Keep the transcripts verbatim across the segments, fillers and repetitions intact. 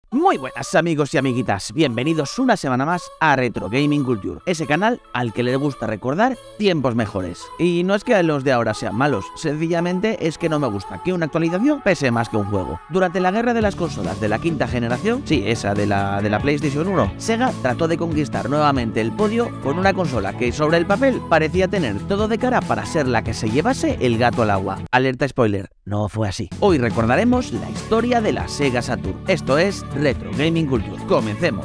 Muy buenas amigos y amiguitas, bienvenidos una semana más a Retro Gaming Culture, ese canal al que le gusta recordar tiempos mejores. Y no es que los de ahora sean malos, sencillamente es que no me gusta que una actualización pese más que un juego. Durante la guerra de las consolas de la quinta generación, sí, esa de la, de la PlayStation uno, Sega trató de conquistar nuevamente el podio con una consola que sobre el papel parecía tener todo de cara para ser la que se llevase el gato al agua. Alerta spoiler, no fue así. Hoy recordaremos la historia de la Sega Saturn. Esto es Retro Gaming Culture. Comencemos.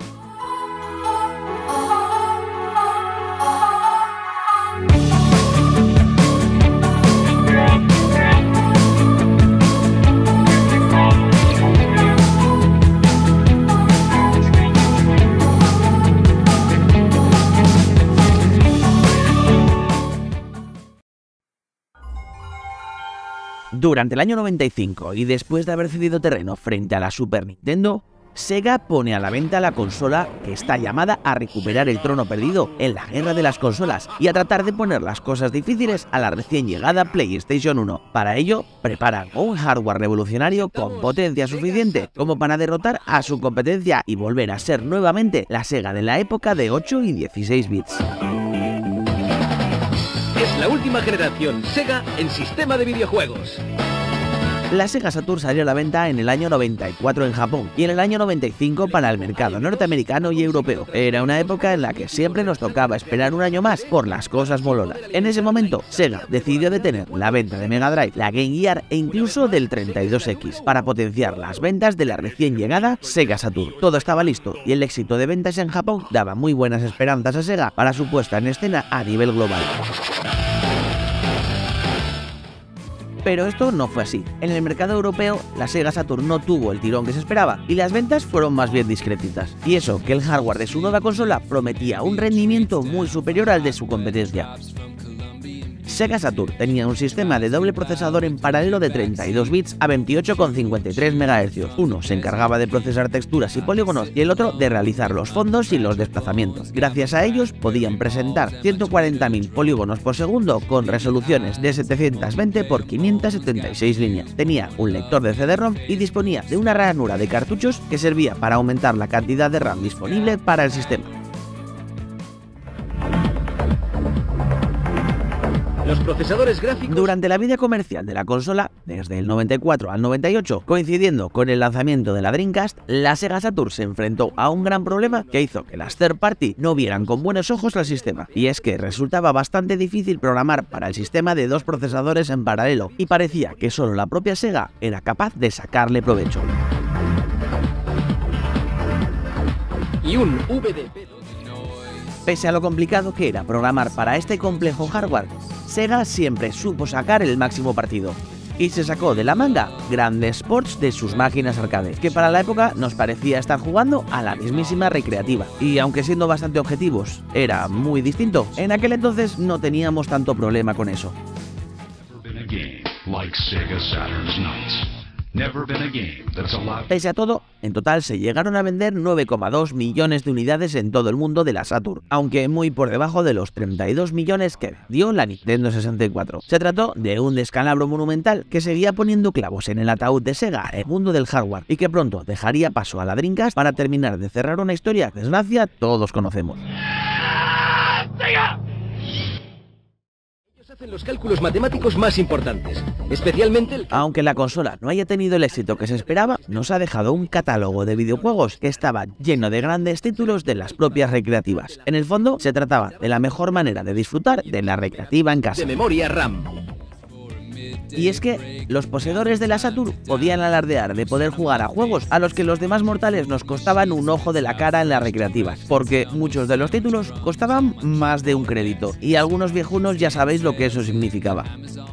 Durante el año noventa y cinco, y después de haber cedido terreno frente a la Super Nintendo, Sega pone a la venta la consola que está llamada a recuperar el trono perdido en la guerra de las consolas y a tratar de poner las cosas difíciles a la recién llegada PlayStation uno. Para ello, preparan un hardware revolucionario con potencia suficiente como para derrotar a su competencia y volver a ser nuevamente la Sega de la época de ocho y dieciséis bits. Es la última generación Sega en sistema de videojuegos. La Sega Saturn salió a la venta en el año noventa y cuatro en Japón y en el año noventa y cinco para el mercado norteamericano y europeo. Era una época en la que siempre nos tocaba esperar un año más por las cosas molonas. En ese momento, Sega decidió detener la venta de Mega Drive, la Game Gear e incluso del treinta y dos X para potenciar las ventas de la recién llegada Sega Saturn. Todo estaba listo y el éxito de ventas en Japón daba muy buenas esperanzas a Sega para su puesta en escena a nivel global. Pero esto no fue así. En el mercado europeo, la Sega Saturn no tuvo el tirón que se esperaba y las ventas fueron más bien discretitas. Y eso que el hardware de su nueva consola prometía un rendimiento muy superior al de su competencia. Sega Saturn tenía un sistema de doble procesador en paralelo de treinta y dos bits a veintiocho coma cincuenta y tres megahercios. Uno se encargaba de procesar texturas y polígonos y el otro de realizar los fondos y los desplazamientos. Gracias a ellos podían presentar ciento cuarenta mil polígonos por segundo con resoluciones de setecientos veinte por quinientas setenta y seis líneas. Tenía un lector de C D ROM y disponía de una ranura de cartuchos que servía para aumentar la cantidad de RAM disponible para el sistema. Los procesadores gráficos... Durante la vida comercial de la consola, desde el noventa y cuatro al noventa y ocho, coincidiendo con el lanzamiento de la Dreamcast, la Sega Saturn se enfrentó a un gran problema que hizo que las third party no vieran con buenos ojos el sistema. Y es que resultaba bastante difícil programar para el sistema de dos procesadores en paralelo, y parecía que solo la propia Sega era capaz de sacarle provecho. Y un V D P... Pese a lo complicado que era programar para este complejo hardware, Sega siempre supo sacar el máximo partido. Y se sacó de la manga grandes ports de sus máquinas arcade, que para la época nos parecía estar jugando a la mismísima recreativa. Y aunque siendo bastante objetivos, era muy distinto, en aquel entonces no teníamos tanto problema con eso. Pese a todo, en total se llegaron a vender nueve coma dos millones de unidades en todo el mundo de la Saturn, aunque muy por debajo de los treinta y dos millones que dio la Nintendo sesenta y cuatro. Se trató de un descalabro monumental que seguía poniendo clavos en el ataúd de Sega, el mundo del hardware, y que pronto dejaría paso a la Dreamcast para terminar de cerrar una historia que, desgracia, todos conocemos. ¡Sega! Hacen los cálculos matemáticos más importantes, especialmente el... Aunque la consola no haya tenido el éxito que se esperaba, nos ha dejado un catálogo de videojuegos que estaba lleno de grandes títulos de las propias recreativas. En el fondo, se trataba de la mejor manera de disfrutar de la recreativa en casa. De memoria RAM. Y es que los poseedores de la Saturn podían alardear de poder jugar a juegos a los que los demás mortales nos costaban un ojo de la cara en las recreativas, porque muchos de los títulos costaban más de un crédito, y algunos viejunos ya sabéis lo que eso significaba.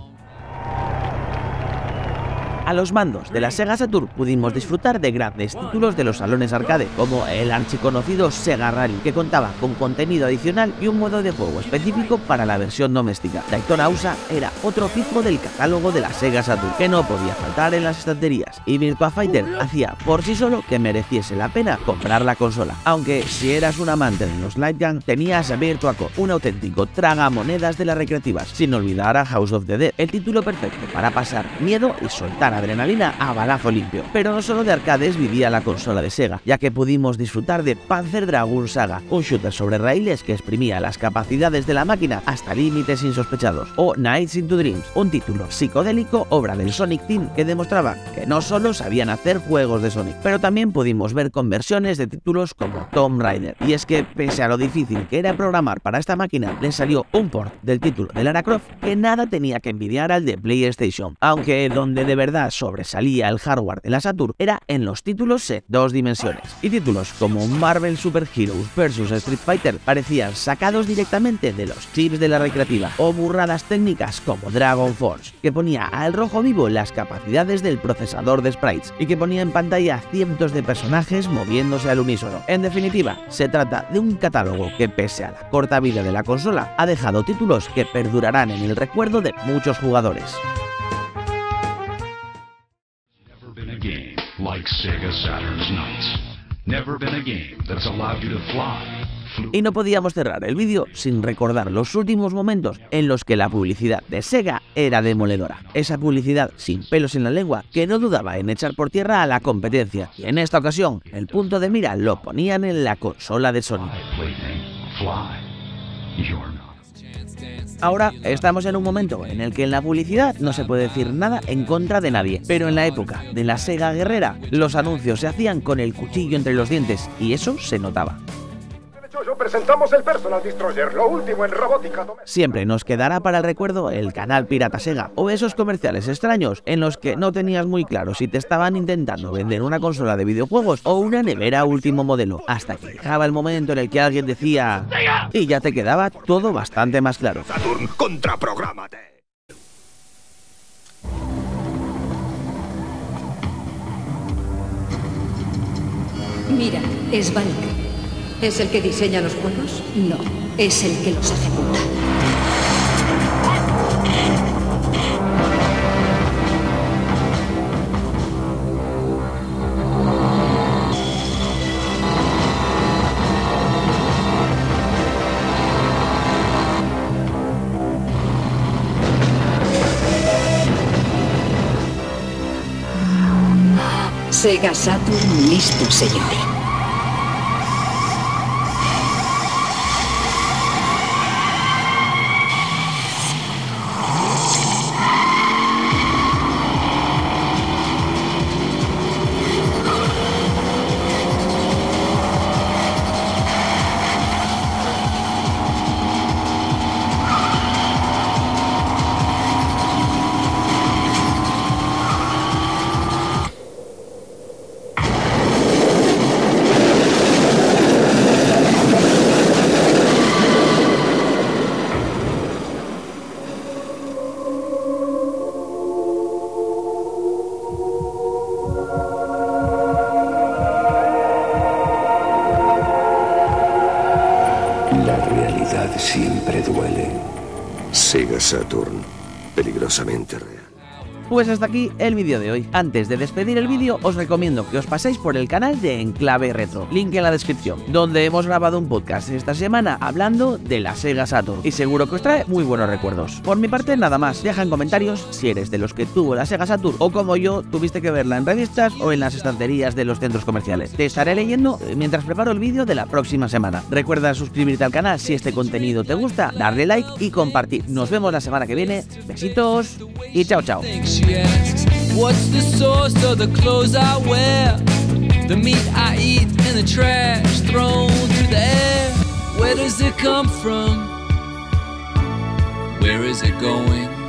A los mandos de la Sega Saturn pudimos disfrutar de grandes títulos de los salones arcade, como el archiconocido Sega Rally, que contaba con contenido adicional y un modo de juego específico para la versión doméstica. Daytona U S A era otro fijo del catálogo de la Sega Saturn, que no podía faltar en las estanterías, y Virtua Fighter hacía por sí solo que mereciese la pena comprar la consola. Aunque si eras un amante de los light gun, tenías Virtua Cop, un auténtico tragamonedas de las recreativas, sin olvidar a House of the Dead, el título perfecto para pasar miedo y soltar adrenalina a balazo limpio. Pero no solo de arcades vivía la consola de Sega, ya que pudimos disfrutar de Panzer Dragoon Saga, un shooter sobre raíles que exprimía las capacidades de la máquina hasta límites insospechados, o Nights into Dreams, un título psicodélico obra del Sonic Team que demostraba que no solo sabían hacer juegos de Sonic, pero también pudimos ver conversiones de títulos como Tomb Raider. Y es que, pese a lo difícil que era programar para esta máquina, le salió un port del título de Lara Croft que nada tenía que envidiar al de PlayStation, aunque donde de verdad sobresalía el hardware de la Saturn era en los títulos en dos dimensiones, y títulos como Marvel Super Heroes versus Street Fighter parecían sacados directamente de los chips de la recreativa, o burradas técnicas como Dragon Force, que ponía al rojo vivo las capacidades del procesador de sprites y que ponía en pantalla cientos de personajes moviéndose al unísono. En definitiva, se trata de un catálogo que, pese a la corta vida de la consola, ha dejado títulos que perdurarán en el recuerdo de muchos jugadores. Never been a game like Sega Saturn's Nights. Never been a game that's allowed you to fly. Y no podíamos cerrar el vídeo sin recordar los últimos momentos en los que la publicidad de Sega era demoledora. Esa publicidad sin pelos en la lengua que no dudaba en echar por tierra a la competencia, y en esta ocasión el punto de mira lo ponían en la consola de Sony. Ahora estamos en un momento en el que en la publicidad no se puede decir nada en contra de nadie, pero en la época de la Sega guerrera los anuncios se hacían con el cuchillo entre los dientes y eso se notaba. Presentamos el Personal Destroyer, lo último en robótica. Siempre nos quedará para el recuerdo el canal Pirata Sega o esos comerciales extraños en los que no tenías muy claro si te estaban intentando vender una consola de videojuegos o una nevera último modelo, hasta que llegaba el momento en el que alguien decía y ya te quedaba todo bastante más claro. Saturn, contraprográmate. Mira, es Valk. ¿Es el que diseña los juegos? No, es el que los ejecuta. Sega Saturn listo, señor. Siempre duele. Sega Saturn, peligrosamente real. Pues hasta aquí el vídeo de hoy. Antes de despedir el vídeo, os recomiendo que os paséis por el canal de Enclave Retro, link en la descripción, donde hemos grabado un podcast esta semana hablando de la Sega Saturn, y seguro que os trae muy buenos recuerdos. Por mi parte, nada más. Deja en comentarios si eres de los que tuvo la Sega Saturn o, como yo, tuviste que verla en revistas o en las estanterías de los centros comerciales. Te estaré leyendo mientras preparo el vídeo de la próxima semana. Recuerda suscribirte al canal si este contenido te gusta, darle like y compartir. Nos vemos la semana que viene. Besitos y chao chao. She asks, what's the source of the clothes I wear? The meat I eat and the trash thrown through the air. Where does it come from? Where is it going?